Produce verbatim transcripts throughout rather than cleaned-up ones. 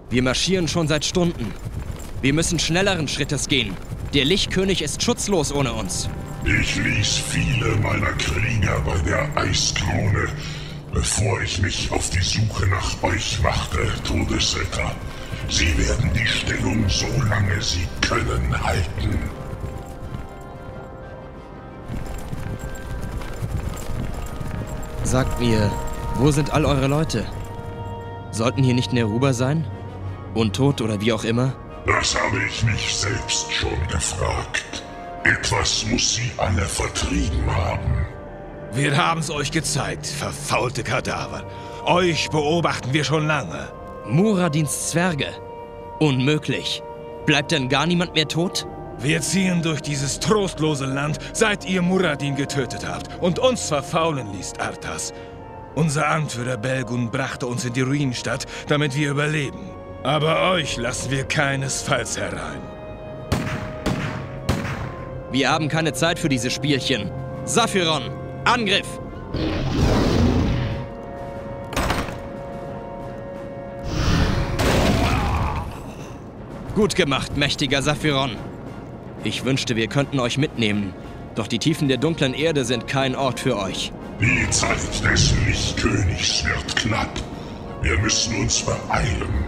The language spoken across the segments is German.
Wir marschieren schon seit Stunden. Wir müssen schnelleren Schrittes gehen. Der Lichtkönig ist schutzlos ohne uns. Ich ließ viele meiner Krieger bei der Eiskrone, bevor ich mich auf die Suche nach euch machte, Todesritter. Sie werden die Stellung, solange sie können, halten. Sagt mir, wo sind all eure Leute? Sollten hier nicht Neruba sein? Untot oder wie auch immer? Das habe ich mich selbst schon gefragt. Etwas muss sie alle vertrieben haben. Wir haben's euch gezeigt, verfaulte Kadaver. Euch beobachten wir schon lange. Muradins Zwerge? Unmöglich. Bleibt denn gar niemand mehr tot? Wir ziehen durch dieses trostlose Land, seit ihr Muradin getötet habt und uns verfaulen ließt, Arthas. Unser Anführer Belgun brachte uns in die Ruinenstadt, damit wir überleben. Aber euch lassen wir keinesfalls herein. Wir haben keine Zeit für diese Spielchen. Saphiron, Angriff! Gut gemacht, mächtiger Saphiron. Ich wünschte, wir könnten euch mitnehmen. Doch die Tiefen der dunklen Erde sind kein Ort für euch. Die Zeit des Lichtkönigs wird knapp. Wir müssen uns beeilen.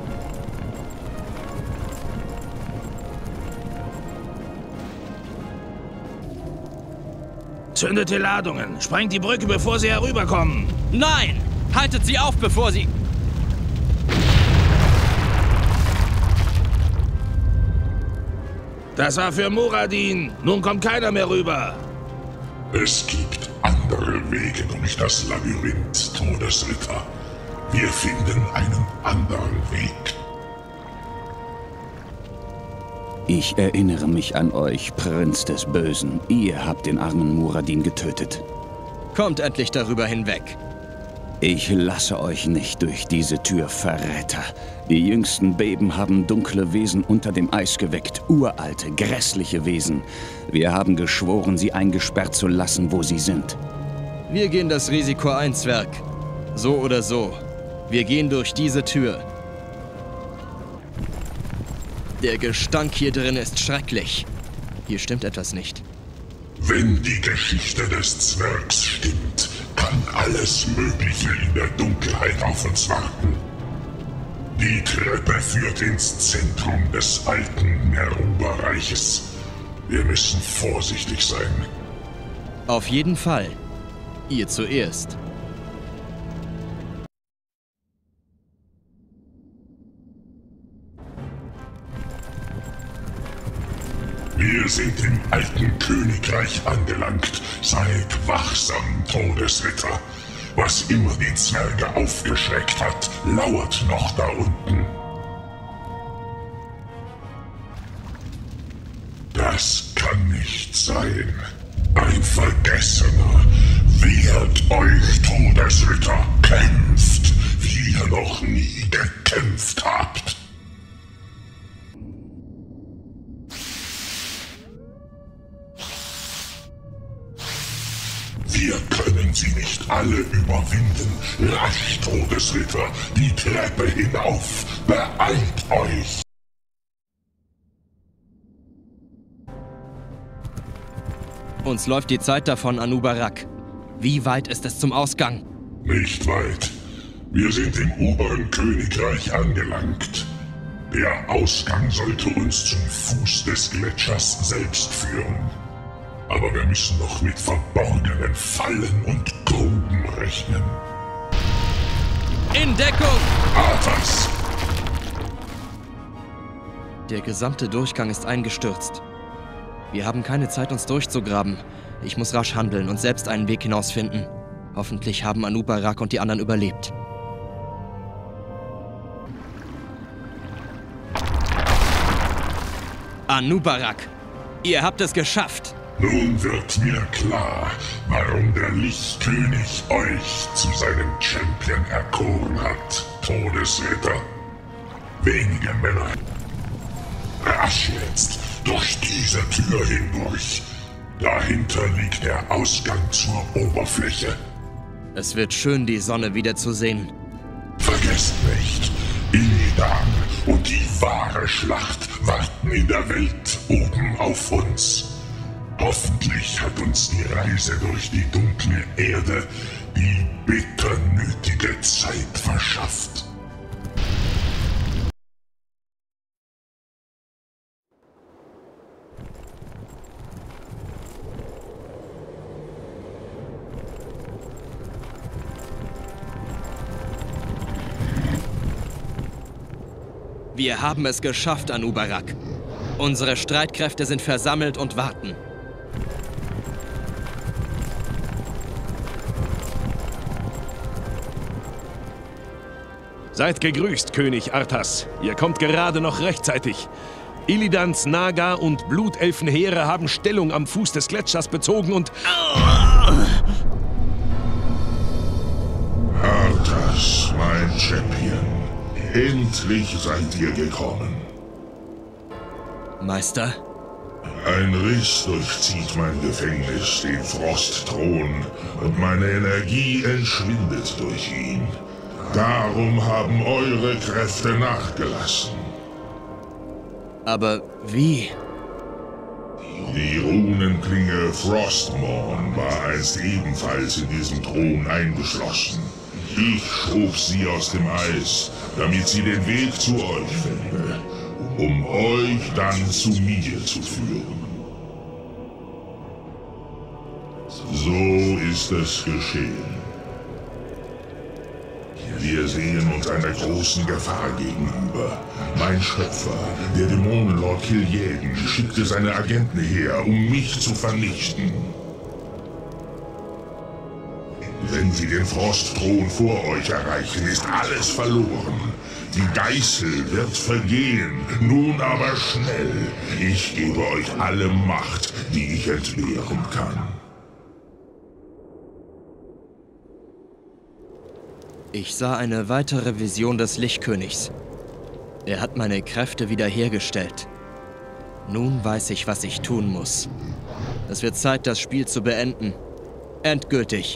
Zündet die Ladungen. Sprengt die Brücke, bevor sie herüberkommen. Nein! Haltet sie auf, bevor sie... Das war für Muradin. Nun kommt keiner mehr rüber. Es gibt andere Wege durch das Labyrinth, Todesritter. Wir finden einen anderen Weg. Ich erinnere mich an euch, Prinz des Bösen. Ihr habt den armen Muradin getötet. Kommt endlich darüber hinweg. Ich lasse euch nicht durch diese Tür, Verräter. Die jüngsten Beben haben dunkle Wesen unter dem Eis geweckt. Uralte, grässliche Wesen. Wir haben geschworen, sie eingesperrt zu lassen, wo sie sind. Wir gehen das Risiko ein, Zwerg. So oder so. Wir gehen durch diese Tür. Der Gestank hier drin ist schrecklich. Hier stimmt etwas nicht. Wenn die Geschichte des Zwergs stimmt, kann alles Mögliche in der Dunkelheit auf uns warten. Die Treppe führt ins Zentrum des alten Neruba-Reiches. Wir müssen vorsichtig sein. Auf jeden Fall. Ihr zuerst. Wir sind im alten Königreich angelangt. Seid wachsam, Todesritter. Was immer die Zwerge aufgeschreckt hat, lauert noch da unten. Das kann nicht sein. Ein Vergessener. Wehrt euch, Todesritter. Kämpft, wie ihr noch nie gekämpft habt. Wir können sie nicht alle überwinden. Rasch, Todesritter, die Treppe hinauf. Beeilt euch! Uns läuft die Zeit davon, Anubarak. Wie weit ist es zum Ausgang? Nicht weit. Wir sind im oberen Königreich angelangt. Der Ausgang sollte uns zum Fuß des Gletschers selbst führen. Aber wir müssen noch mit verborgenen Fallen und Gruben rechnen. In Deckung! Arthas! Der gesamte Durchgang ist eingestürzt. Wir haben keine Zeit, uns durchzugraben. Ich muss rasch handeln und selbst einen Weg hinausfinden. Hoffentlich haben Anubarak und die anderen überlebt. Anubarak, ihr habt es geschafft! Nun wird mir klar, warum der Lichtkönig euch zu seinem Champion erkoren hat, Todesritter. Wenige Männer. Rasch jetzt, durch diese Tür hindurch. Dahinter liegt der Ausgang zur Oberfläche. Es wird schön, die Sonne wiederzusehen. Vergesst nicht, Illidan und die wahre Schlacht warten in der Welt oben auf uns. Hoffentlich hat uns die Reise durch die dunkle Erde die bitter nötige Zeit verschafft. Wir haben es geschafft, Anub'arak. Unsere Streitkräfte sind versammelt und warten. Seid gegrüßt, König Arthas. Ihr kommt gerade noch rechtzeitig. Illidans Naga- und Blutelfenheere haben Stellung am Fuß des Gletschers bezogen und... Arthas, mein Champion. Endlich seid ihr gekommen. Meister? Ein Riss durchzieht mein Gefängnis, den Frostthron, und meine Energie entschwindet durch ihn. Darum haben eure Kräfte nachgelassen. Aber wie? Die Runenklinge Frostmourne war einst ebenfalls in diesem Thron eingeschlossen. Ich schob sie aus dem Eis, damit sie den Weg zu euch finde, um euch dann zu mir zu führen. So ist es geschehen. Wir sehen uns einer großen Gefahr gegenüber. Mein Schöpfer, der Dämonenlord Kil'jaeden, schickte seine Agenten her, um mich zu vernichten. Wenn sie den Frostthron vor euch erreichen, ist alles verloren. Die Geißel wird vergehen, nun aber schnell. Ich gebe euch alle Macht, die ich entbehren kann. Ich sah eine weitere Vision des Lichtkönigs. Er hat meine Kräfte wiederhergestellt. Nun weiß ich, was ich tun muss. Es wird Zeit, das Spiel zu beenden. Endgültig.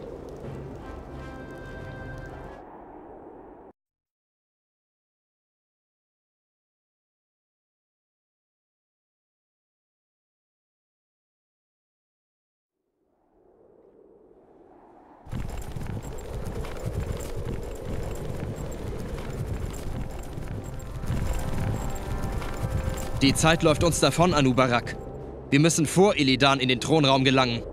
Die Zeit läuft uns davon, Anub'arak. Wir müssen vor Illidan in den Thronraum gelangen.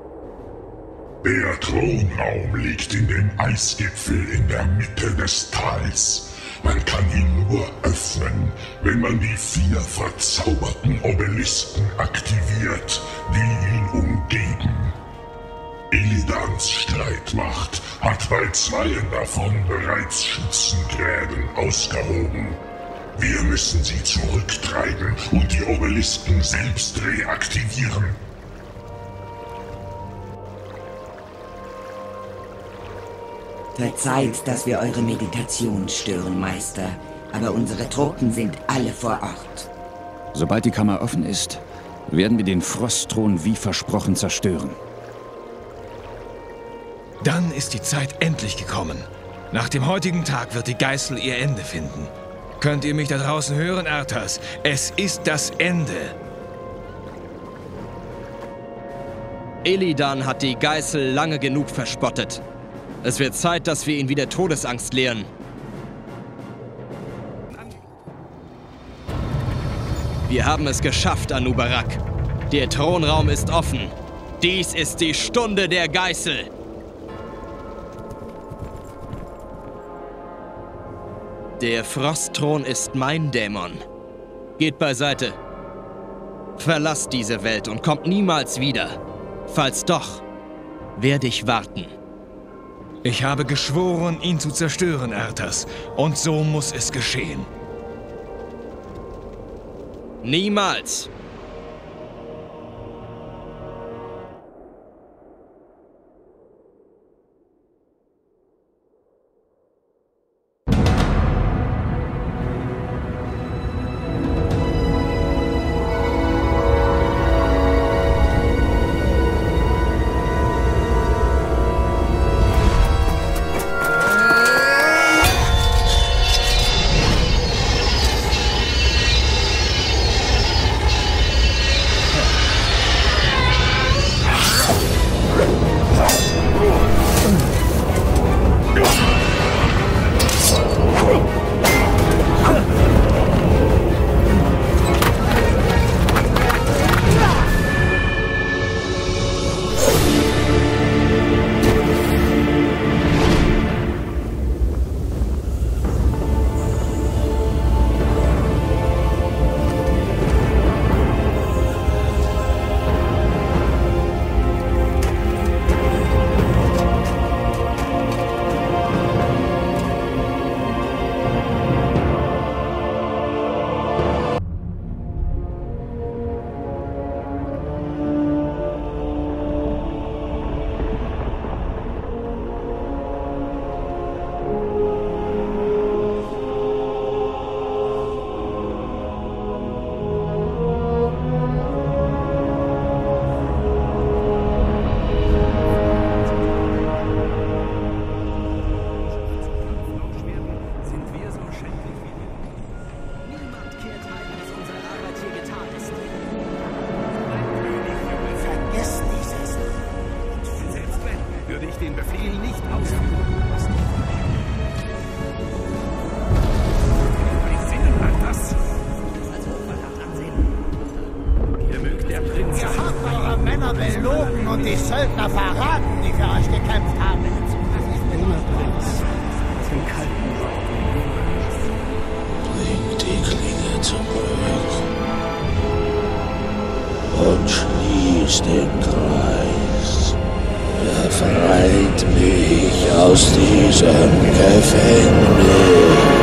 Der Thronraum liegt in dem Eisgipfel in der Mitte des Tals. Man kann ihn nur öffnen, wenn man die vier verzauberten Obelisken aktiviert, die ihn umgeben. Illidans Streitmacht hat bei zweien davon bereits Schützengräben ausgehoben. Wir müssen sie zurücktreiben und die Obelisken selbst reaktivieren. Verzeiht, dass wir eure Meditation stören, Meister, aber unsere Truppen sind alle vor Ort. Sobald die Kammer offen ist, werden wir den Frostthron wie versprochen zerstören. Dann ist die Zeit endlich gekommen. Nach dem heutigen Tag wird die Geißel ihr Ende finden. Könnt ihr mich da draußen hören, Arthas? Es ist das Ende. Illidan hat die Geißel lange genug verspottet. Es wird Zeit, dass wir ihn wieder Todesangst lehren. Wir haben es geschafft, Anub'arak. Der Thronraum ist offen. Dies ist die Stunde der Geißel. Der Frostthron ist mein Dämon. Geht beiseite. Verlasst diese Welt und kommt niemals wieder. Falls doch, werde ich warten. Ich habe geschworen, ihn zu zerstören, Arthas. Und so muss es geschehen. Niemals. den Befehl nicht ausführen. Ihr habt eure Männer belogen und die Söldner verraten, die für euch gekämpft haben. Bringt die Klinge zurück und schließt den Kreis. Befreit mich aus diesem Gefängnis.